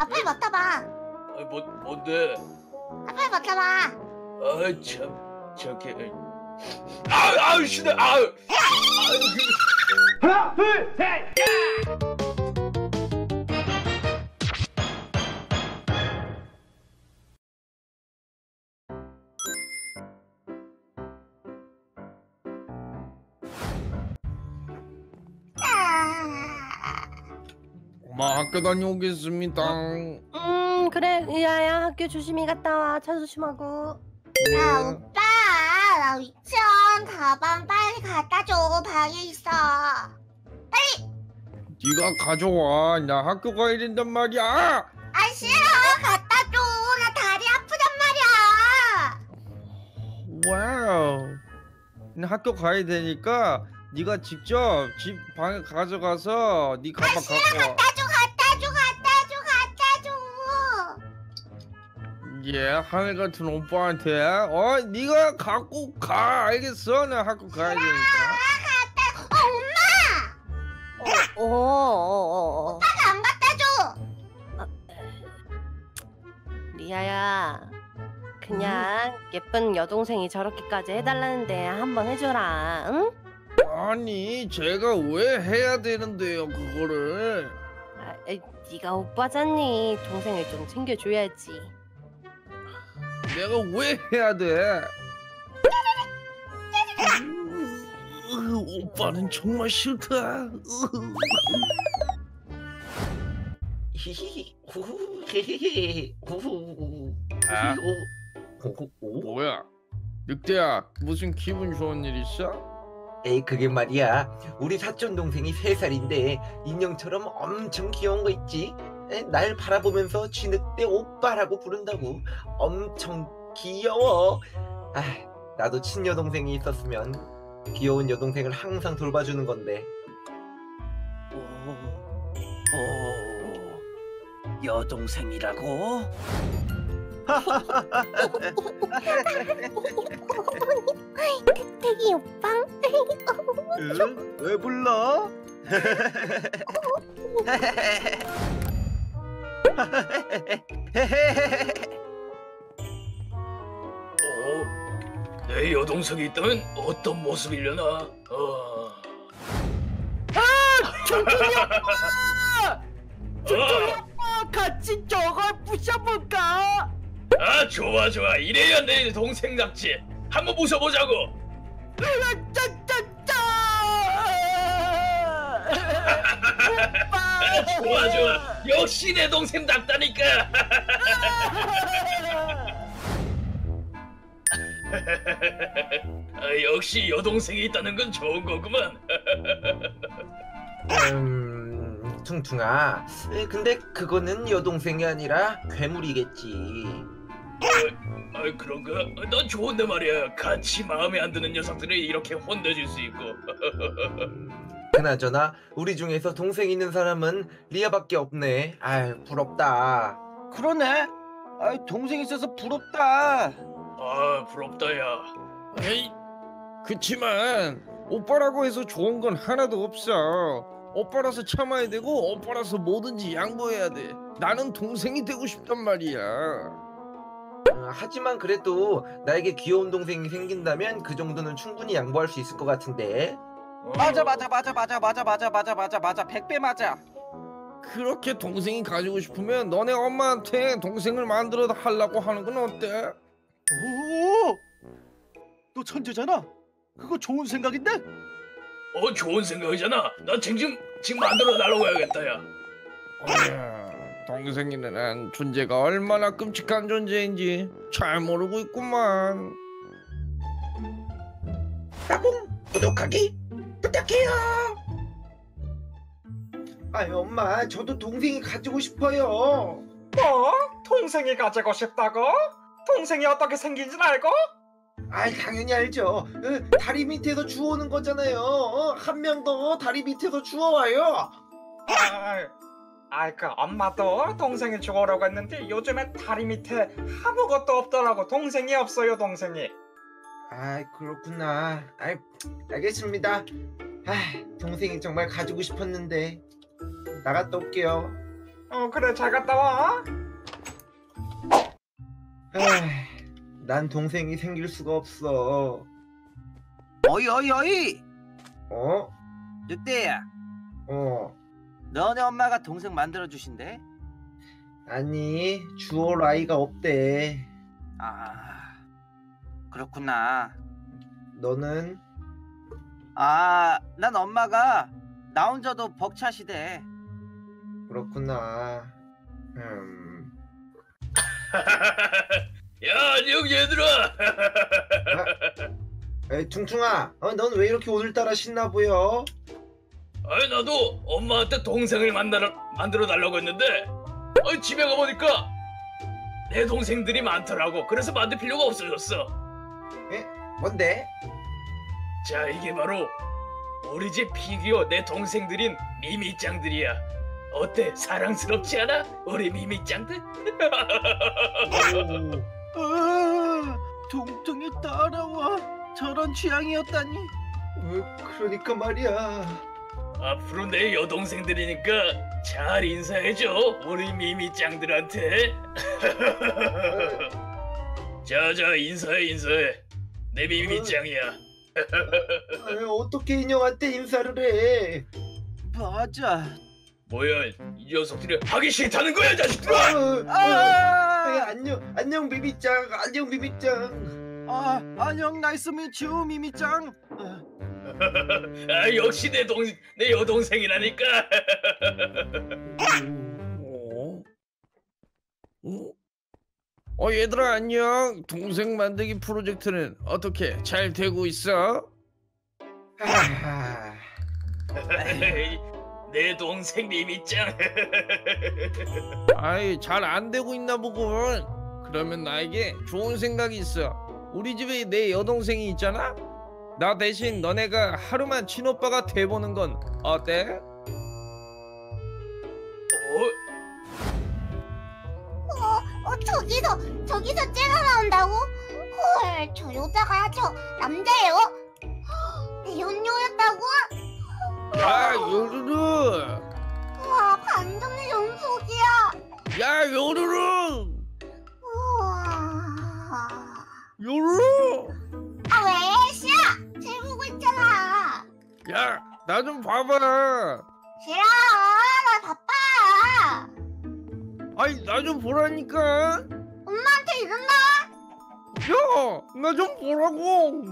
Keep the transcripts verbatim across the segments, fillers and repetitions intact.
아 빨리 맡아봐. 아, 뭐 뭔데? 아 빨리 맡아봐. 아 참 저게. 아우 아우 신나 아우. 하나 둘 셋. 엄마 학교 다녀오겠습니다. 음 그래 리아야 학교 조심히 갔다 와. 차 조심하고. 야 오빠 나 유치원 가방 빨리 갖다 줘. 방에 있어. 네가 가져와. 나 학교 가야 된단 말이야. 아 싫어. 갖다 줘. 나 다리 아프단 말이야. 와우. 나 학교 가야 되니까 네가 직접 집 방에 가져가서 네 가방 아 싫어. 갖고 와. 갖다 줘. 갖다 줘. 갖다 줘. 갖다 줘. 예, 하늘 같은 오빠한테 어 네가 갖고 가. 알겠어? 나 학교 가야 되니까. 아 갖다. 어 엄마. 어어어. 오빠가 안 갖다 줘. 리아야 그냥 예쁜 여동생이 저렇게까지 해달라는데 한번 해줘라. 응? 아니 제가 왜 해야 되는데요 그거를. 아, 에이, 네가 오빠잖니. 동생을 좀 챙겨줘야지. 내가 왜 해야 돼? 으, 오빠는 정말 싫다. 히히히 후후 헤헤헤 후후 아. 후후 오? 뭐야? 늑대야 무슨 기분 좋은 일 있어? 에이 그게 말이야 우리 사촌 동생이 세 살인데 인형처럼 엄청 귀여운 거 있지? 에, 날 바라보면서 쥐늑대 오빠라고 부른다고. 엄청 귀여워. 아 나도 친여 동생이 있었으면 귀여운 여동생을 항상 돌봐주는 건데. 오, 오, 여동생이라고? 태기 오빠. 응? 왜 불러? 어, 내 여동생이 있다면 어떤 모습이려나? 어. 퉁퉁이 오빠! 퉁퉁이 어. 오빠 같이 저걸 부셔볼까? 아 좋아 좋아 이래야 내 동생답지. 한번 부숴보자고. 짜짜짜! 좋아 좋아 역시 내 동생답다니까. 아, 역시 여동생이 있다는 건 좋은 거구만. 음... 퉁퉁아 에, 근데 그거는 여동생이 아니라 괴물이겠지. 아, 아 그런가? 넌 좋은데 말이야. 같이 마음에 안 드는 녀석들을 이렇게 혼내줄 수 있고. 그나저나 우리 중에서 동생 있는 사람은 리아밖에 없네. 아유 부럽다. 그러네. 아, 동생 있어서 부럽다. 아 부럽다 야. 에이, 그치만 오빠라고 해서 좋은 건 하나도 없어. 오빠라서 참아야 되고 오빠라서 뭐든지 양보해야 돼. 나는 동생이 되고 싶단 말이야. 어, 하지만 그래도 나에게 귀여운 동생이 생긴다면 그 정도는 충분히 양보할 수 있을 것 같은데. 맞아 맞아 맞아 맞아 맞아 맞아 맞아 맞아 맞아 백 배 맞아. 그렇게 동생이 가지고 싶으면 너네 엄마한테 동생을 만들어 하려고 하는 건 어때? 오, 너 천재잖아. 그거 좋은 생각인데? 어 좋은 생각이잖아. 나 지금 지금 만들어 달라고 해야겠다 야. 어, 동생이라는 존재가 얼마나 끔찍한 존재인지 잘 모르고 있구만. 따봉 구독하기 부탁해요. 아유 엄마 저도 동생이 가지고 싶어요. 뭐? 동생이 가지고 싶다고? 동생이 어떻게 생긴지 알고? 아이 당연히 알죠. 어, 다리 밑에서 주워오는 거잖아요. 어, 한 명 더 다리 밑에서 주워와요. 아이, 아이 그 엄마도 동생이 주우려고 했는데 요즘에 다리 밑에 아무것도 없더라고. 동생이 없어요 동생이. 아 그렇구나. 아 알겠습니다. 아 동생이 정말 가지고 싶었는데 나갔다 올게요. 어 그래 잘 갔다 와. 에이, 난 동생이 생길 수가 없어. 어이 어이 어이 어? 늑대야, 어. 너네 엄마가 동생 만들어 주신대? 아니, 주올 아이가 없대. 아 그렇구나. 너는? 아 난 엄마가 나 혼자도 벅차시대. 그렇구나. 음. 야, 안녕 얘들아. 에이, 퉁퉁아, 어, 넌 왜 이렇게 오늘따라 신나 보여? 아이 나도 엄마한테 동생을 만들어 만들어 달라고 했는데, 아이 집에 가보니까 내 동생들이 많더라고. 그래서 만들 필요가 없어졌어. 뭔데? 자, 이게 바로 우리 집 피규어 내 동생들인 미미짱들이야. 어때? 사랑스럽지 않아? 우리 미미짱들? 아, 통통이 따라와. 저런 취향이었다니. 어, 그러니까 말이야. 앞으로 내 여동생들이니까 잘 인사해줘, 우리 미미짱들한테. 자자, 인사해 인사해. 내 미미짱이야. 아유, 어떻게 인형한테 인사를 해? 맞아. 뭐야, 이 녀석들이 하기 싫다는 거야, 자식들아! 아, 아, 아, 아유, 안녕, 안녕 비비짱, 안녕 비비짱. 아 안녕, 나이스 미츄 미미짱. 아, 아, 역시 내 동, 내 여동생이라니까. 어? 어? 어 얘들아 안녕. 동생 만들기 프로젝트는 어떻게 잘 되고 있어? 아, 내 동생 미미짱. 아이 잘 안 되고 있나 보군. 그러면 나에게 좋은 생각이 있어. 우리 집에 내 여동생이 있잖아. 나 대신 너네가 하루만 친오빠가 돼보는 건 어때? 어? 어, 저기서, 저기서 째가 나온다고? 헐, 저 여자가 저 남자예요? 내 연녀였다고? 야 요루루. 와, 반전의 연속이야. 야 요루루. 우와. 요루루. 아, 왜? 싫어! 잘 보고 있잖아. 야 나 좀 봐봐. 싫어! 나 바빠! 아이 나 좀 보라니까. 엄마한테 이른다! 야 나 좀 보라고.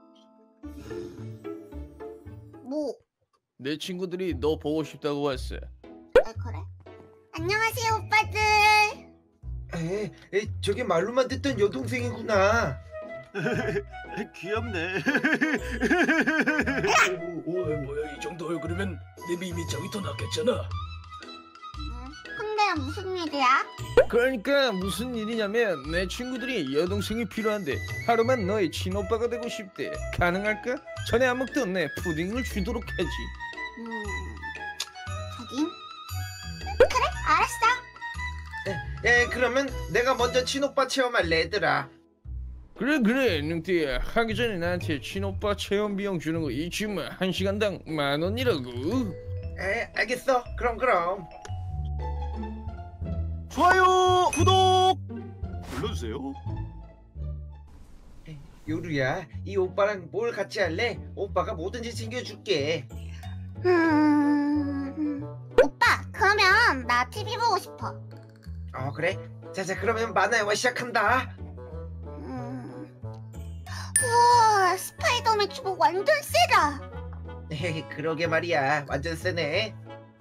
뭐? 내 친구들이 너 보고 싶다고 왔어. 아, 그래? 안녕하세요, 오빠들. 에, 에, 저게 말로만 듣던 여동생이구나. 귀엽네. 오, 오, 어, 뭐야, 이 정도 얼굴이면 내 미미짱이 더 낫겠잖아. 응? 근데 무슨 일이야? 그러니까 무슨 일이냐면 내 친구들이 여동생이 필요한데 하루만 너의 친오빠가 되고 싶대. 가능할까? 전에 안 먹던 내 푸딩을 주도록 하지. 음... 저긴? 그래, 알았어. 에, 그러면 내가 먼저 친오빠 체험할래, 얘들아. 그래 그래 능태야. 하기 전에 나한테 친오빠 체험 비용 주는 거 잊지 마. 한 시간당 만 원이라고. 에, 알겠어. 그럼 그럼. 좋아요, 구독 눌러주세요. 요루야, 이 오빠랑 뭘 같이 할래? 오빠가 뭐든지 챙겨줄게. 음... 오빠, 그러면 나 티비 보고 싶어. 어, 그래? 자자, 그러면 만화 영화 시작한다. 음... 우와, 스파이더맨 주먹 완전 세다. 에헤, 그러게 말이야. 완전 세네.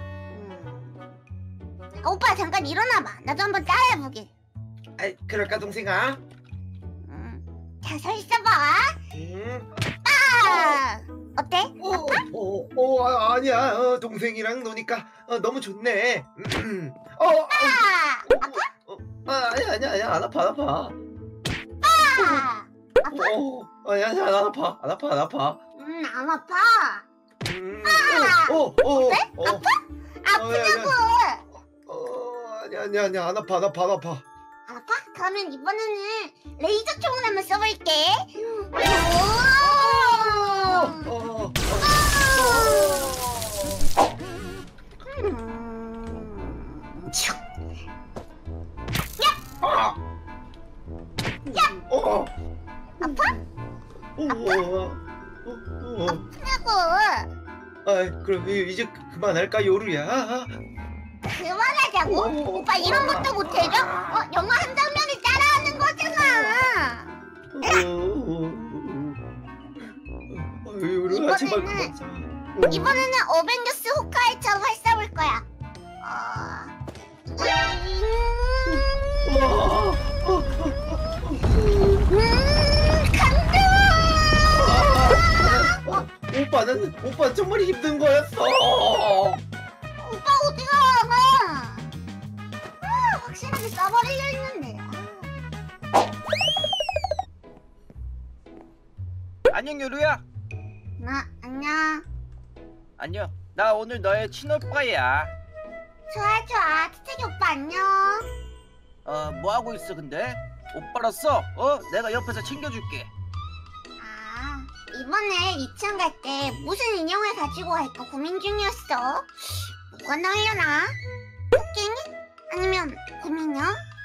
음... 아, 오빠 잠깐 일어나봐. 나도 한번 따라해보게. 아, 그럴까 동생아? 음... 자, 서 있어봐. 음. 아! 어때? 오, 오, 오, 아, 아니야. 어, 동생이랑 노니까 어, 너무 좋네. 음. 어, 어, 아! 아파? 어, 아, 아니야, 아니야, 아니야. 안 아파, 안 아파. 아! 아파? 어, 어, 아니야, 아니야, 안 아파, 안 아파, 안 아파. 음, 안 아파. 음. 아! 오, 오, 오. 어때? 어, 아파? 아프냐고! 어, 아니야, 아니야, 아니야, 안 아파, 안 아파, 안 아파. 안 아파? 그러면 이번에는 레이저 총을 한번 써볼게. 어, 오! 어, 어. 음... 촥! 어. 아파? 어. 어. 어. 아프냐고. 아, 그럼 이제 그만할까 요루야? 그만하자고? 어. 오빠 이런 것도 못해줘? 어, 영화 한 장면을 따라하는 거잖아. 어. 어, 요루야 제발 그만. 자. 어. 이번에는 어벤져스 호카이처럼 활싸울 거야. 어... 어. 어. 음, 간다! 어, 오빠는 오빠 정말 힘든 거였어. 오빠 어디가? 아, 확실하게 쏴버리려 했는데. 안녕 요루야. 나 안녕. 안녕. 나 오늘 너의 친오빠야. 좋아 좋아. 티티기 오빠 안녕. 어, 뭐 하고 있어 근데? 오빠로서 어? 내가 옆에서 챙겨줄게. 아, 이번에 유치원 갈 때 무슨 인형을 가지고 갈까 고민 중이었어. 뭐가 나오려나? 토끼니? 아니면 곰인형?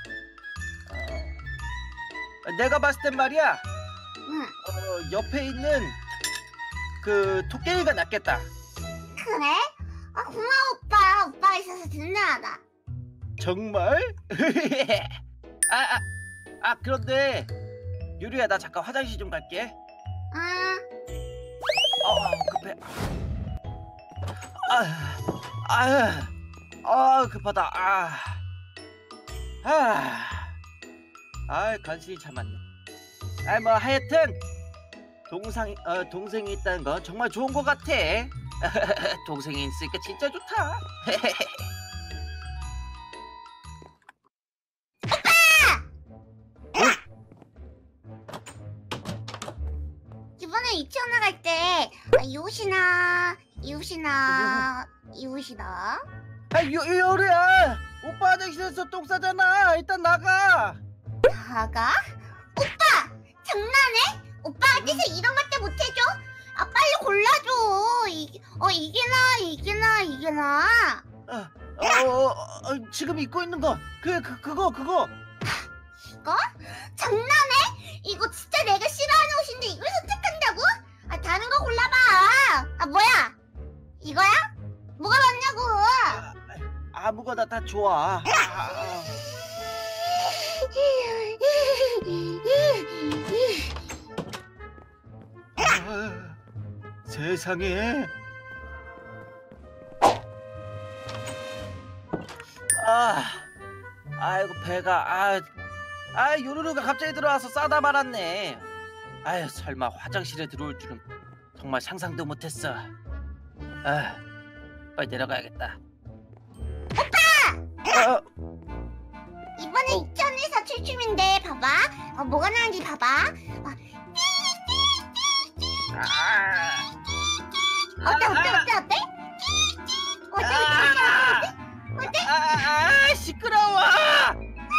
어, 내가 봤을 땐 말이야. 응. 어, 옆에 있는 그 토끼가 낫겠다. 그래? 아, 고마워 오빠. 오빠가 있어서 든든하다. 정말? 아, 아, 아 그런데 유리야 나 잠깐 화장실 좀 갈게. 응. 어, 급해. 아, 아, 아 급하다. 아, 아, 아 간신히 참았네. 아, 뭐 하여튼 동상, 어, 동생이 있다는 건 정말 좋은 것 같아. 동생이 있으니까 진짜 좋다. 이번에 유치원 나갈 때 아, 이웃이나 이웃이나 이웃이나 아, 유, 유리야, 오빠 화장실에서 똥 싸잖아. 일단 나가. 나가? 오빠! 장난해? 오빠한테서 이런 것도 못해줘? 아 빨리 골라줘. 이, 어 이게 나 이게 나 이게 나. 어, 어, 어, 어, 지금 입고 있는 거, 그, 그, 그거, 그거. 이거? 장난해? 이거 진짜 내가 싫어하는 옷인데 이걸 선택한다고? 아 다른 거 골라봐. 아 뭐야? 이거야? 뭐가 맞냐고? 아무거나 다 좋아. 아, 아. 아, 세상에. 아, 아이고 배가. 아, 아 요루루가 갑자기 들어와서 싸다 말았네. 아유 설마 화장실에 들어올 줄은 정말 상상도 못했어. 아, 빨리 내려가야겠다. 오빠! 어, 이번에 유치원에서 출춤인데 봐봐. 어, 뭐가 나는지 봐봐. 어, 아, 어때 어때 어때 어때? 어때 어때 어때? 어때? 아, 아, 시끄러워. 아,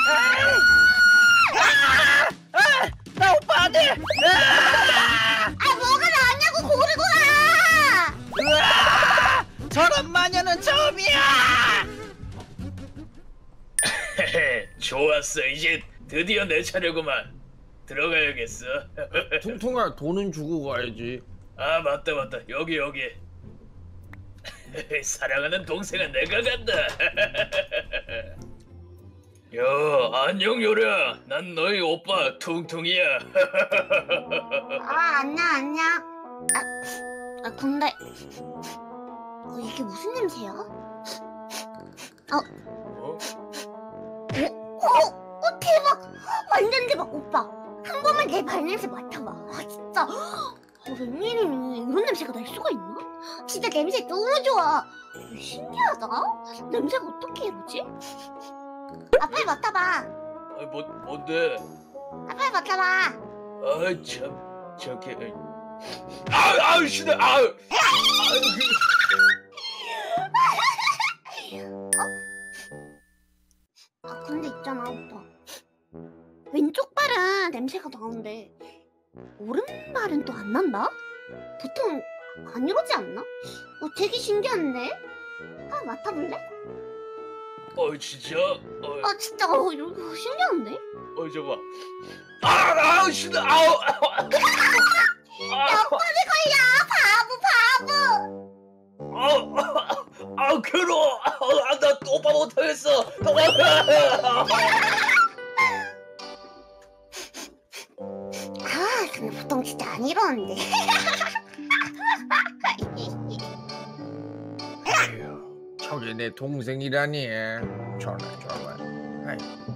아, 아, 나 오빠 안 돼. 아, 아 뭐가 나왔냐고 고르고 가. 으아, 저런 마녀는 처음이야. 좋았어. 이제 드디어 내 차례구만. 들어가야겠어. 통통아 돈은 주고 가야지. 아 맞다 맞다. 여기 여기. 사랑하는 동생은 내가 간다. 야 안녕 요리야. 난 너희 오빠 퉁퉁이야. 아 안녕 안녕. 아, 아 근데 어, 이게 무슨 냄새야? 어? 어? 어? 어 대박! 완전 대박 오빠. 한 번만 내 발냄새 맡아봐. 아 진짜. 어, 웬일이니 이런 냄새가 날 수가 있나? 진짜 냄새 너무 좋아. 신기하다. 냄새가 어떻게 이러지? 아 빨리 맡아봐. 아, 뭐 뭔데? 아 빨리 맡아봐. 아참 저기. 아우 아우 시대 아우. 아 근데 있잖아 오빠. 왼쪽 발은 냄새가 나는데 오른발은 또 안 난다? 보통 안 이러지 않나? 어 되게 신기한데? 아 맡아볼래? 어 진짜? 어, 아 진짜 어, 이거 신기한데? 어 저봐. 아, 아우 신나. 아우. 아우. 몇 번을 걸려 바보 바보. 아우. 아우 괴로워. 아우 나 오빠 못하겠어. 도망가. 아 근데 보통 진짜 안 이러는데. 저게 내 동생이라니. 저래 저래. 아이.